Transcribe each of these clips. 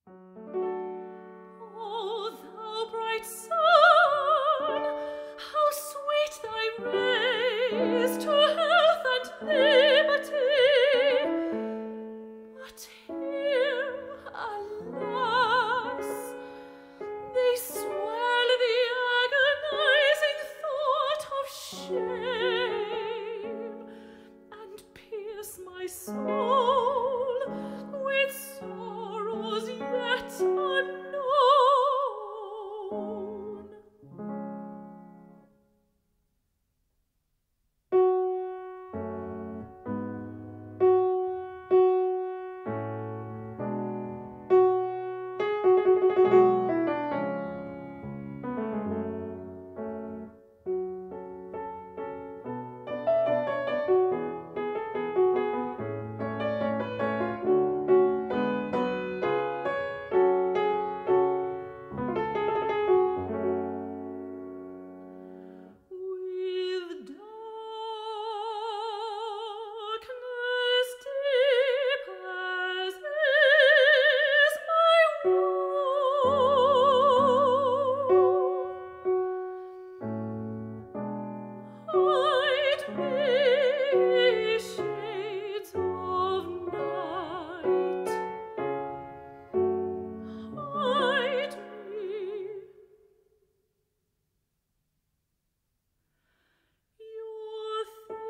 O thou bright sun, how sweet thy rays to health and liberty! But here, alas, they swell the agonizing thought of shame, and pierce my soul with sorrows yet unknown. With darkness deep as is my woe, hide me, shades of night, hide me. Your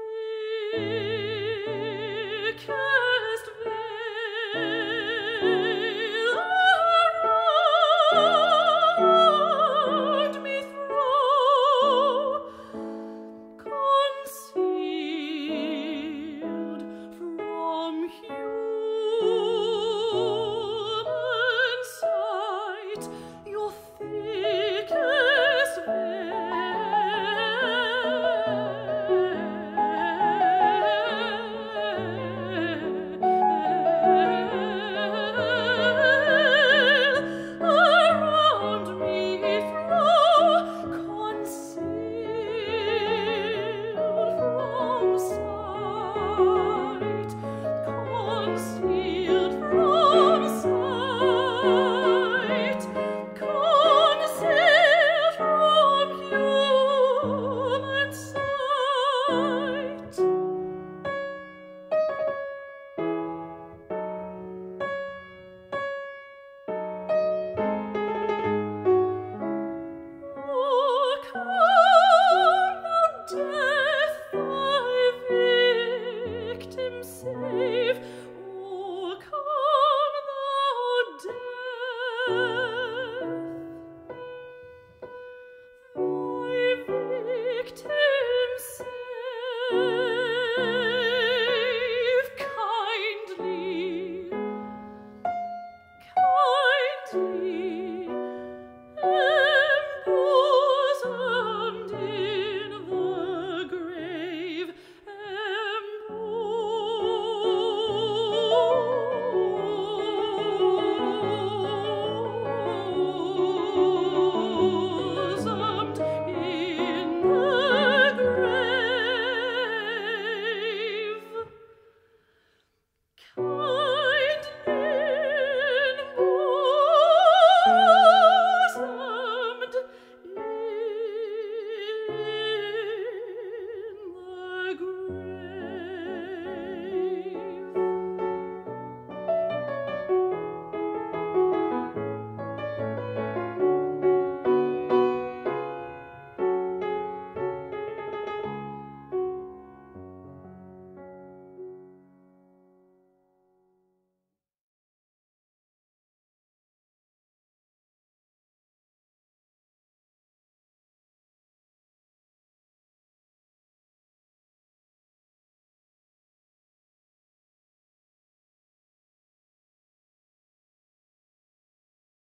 thickest veil around me throw, concealed from human sight, your thickest veil around me throw, concealed from sight, concealed from sight, concealed from human sight. Oh, come, thou death, thy victim save. Oh, come, thou death.